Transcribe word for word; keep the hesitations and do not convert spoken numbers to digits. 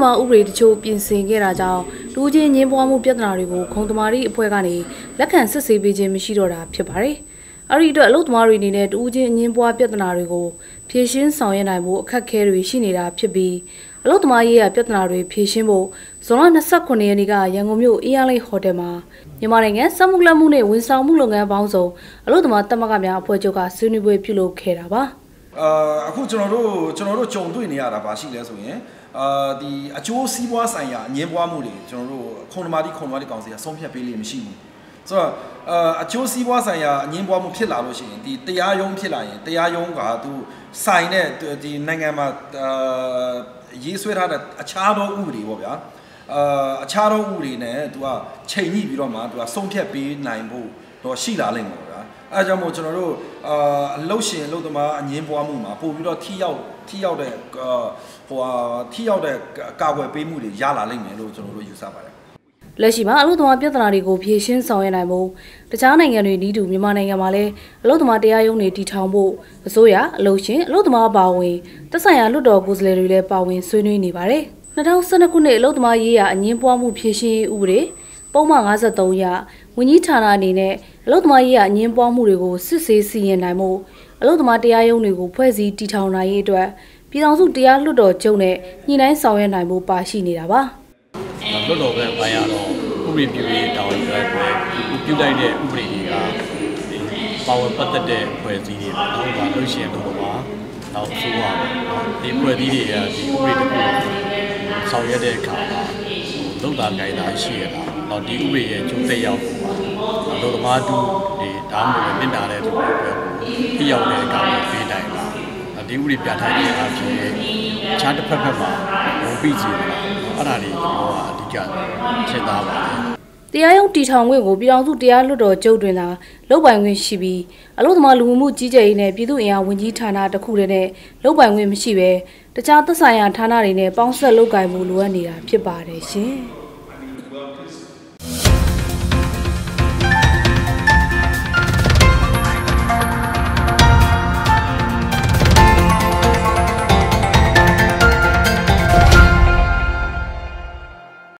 သမားဥပဒေတချို့ပြင်ဆင်ခဲ့တာကြောင့်လူချင်းငင်းပွားမှုပြဿနာတွေကိုခုံသမားတွေအဖွဲ့ကနေလက်ခံစစ်ဆေးပေးခြင်းမရှိတော့တာဖြစ်ပါတယ်။အဲဒီအတွက်အလုပ်သမားတွေအနေနဲ့လူချင်းငင်းပွားပြဿနာတွေကိုဖြေရှင်းဆောင်ရွက်နိုင်ဖို့အခက်အခဲတွေရှိနေတာဖြစ်ပြီးအလုပ်သမားရေးရာပြဿနာတွေဖြေရှင်းဖို့ဇွန်လ၂၉ရက်နေ့ကရန်ကုန်မြို့အင်းအားလိဟိုတယ်မှာမြန်မာနိုင်ငံစက်မှုလက်မှုနဲ့ဝန်ဆောင်မှုလုပ်ငန်းပေါင်းစုံအလုပ်သမားတမကများအဖွဲ့ချုပ်ကဆွေးနွေးပွဲပြုလုပ်ခဲ့တာပါအာအခုကျွန်တော်တို့ကျွန်တော်တို့ကြုံတွေ့နေရတာပါရှိလဲဆိုရင်အာဒီအကျိုးစီးပွားဆိုင်ရာအငင်းပွားမှုတွေကျွန်တော်တို့ခုံသမားတိခုံသမားတိကောင်စီကဆုံးဖြတ်ပေးလို့မရှိဘူးဆိုတော့အာအကျိုးစီးပွားဆိုင်ရာအငင်းပွားမှုဖြစ်လာလို့ရှိရင်ဒီတရားရုံးဖြစ်လာရင်တရားရုံးကသူဆိုင်တဲ့ဒီနိုင်ငံမှာအာရေးဆွဲထားတဲ့အခြားသောဥပဒေပေါ့ဗျာအာအခြားသောဥပဒေနဲ့သူကချိန်ညှိပြီးတော့မှသူကဆုံးဖြတ်ပေးနိုင်ဖို့တော့ရှိလာလိမ့်မယ်ဗျာအဲကြောင့်မို့ကျွန်တော်တို့အာအလုပ်ရှင်အလုပ်သမားအငင်းပွားမှုမှာပို့ပြီးတော့ထိရောက်ထိရောက်တဲ့ဟိုဟာထိရောက်တဲ့ကာကွယ်ပေးမှုတွေရလာလိမ့်မယ်လို့ကျွန်တော်တို့ယူဆပါတယ်လက်ရှိမှာအလုပ်သမားပြဿနာတွေကိုဖြေရှင်းဆောင်ရွက်နိုင်ဖို့တခြားနိုင်ငံတွေနီးတူမြန်မာနိုင်ငံမှာလည်းအလုပ်သမားတရားရုံးတွေတည်ထောင်ဖို့အစိုးရအလုပ်ရှင်အလုပ်သမားပါဝင်သက်ဆိုင်ရာလွှတ်တော်ကိုယ်စားလှယ်တွေလည်းပါဝင်ဆွေးနွေးနေပါတယ်။၂၀၁၂ခုနှစ်အလုပ်သမားရေးရာအငင်းပွားမှုဖြေရှင်းရေးဥပဒေပုံမှန်၅၃အရဝန်ကြီးဌာနအနေနဲ့အလုပ်သမားရေးရာအငင်းပွားမှုတွေကိုစစ်ဆေးစီရင်နိုင်မှုအလုပ်သမားတရားရုံးတွေကိုဖွဲ့စည်းတည်ထောင်နိုင်ရေးအတွက်ပြည်ထောင်စုတရားလွှတ်တော်ချုပ်နဲ့ညှိနှိုင်းဆောင်ရွက်နိုင်ဖို့ပါရှိနေတာပါလွှတ်တော်ကပိုင်းရတော့ဥပဒေပြုရေးတောင်းဆိုရတဲ့ပြုလိုက်တဲ့ဥပဒေတွေကပါဝင်ပတ်သက်တဲ့ဖွဲ့စည်းတွေပေါ့နော်။လို့ရှိရင်တော့ပါနောက်ဆိုးပါဒီဖွဲ့စည်းတွေကဒီဥပဒေတစ်ခုဆောင်ရွက်တဲ့အခါမှာလုံတာကြိုင်တာရှိရတာ။တော့ဒီဥပဒေရဲ့ကျိုးသက်ရောက်မှုပါ။လောကမာတူဒီဒါမှမဟုတ်မြင့်တာတဲ့သူတွေပဲထိရောက်တဲ့အကောင်တွေပေးတိုင်းပါ။ဒီဥပဒေပြဋ္ဌာန်းရေးအဖြစ်ခြားတစ်ဖက်ဖက်မှာဝင်ပြီးကြည့်တယ်။အဲ့ဒါတွေကအဓိကထည့်သားပါတယ်တရားရုံးတည်ထောင်ခွင့်ကိုပြည်ထောင်စုတရားလွှတ်တော်ချုပ်တွင်သာလုပ်ပိုင်ခွင့်ရှိပြီးအလို့သမားလူမှုကြီးကြပ်ရေးနဲ့ပြည်သူ့အင်အားဝန်ကြီးဌာနတစ်ခုတည်းနဲ့လုပ်ပိုင်ခွင့်မရှိဘဲတခြားသက်ဆိုင်ရာဌာနတွေနဲ့ပေါင်းစပ်လုပ်ကိုင်မှုလိုအပ်နေတာဖြစ်ပါတယ်ရှင်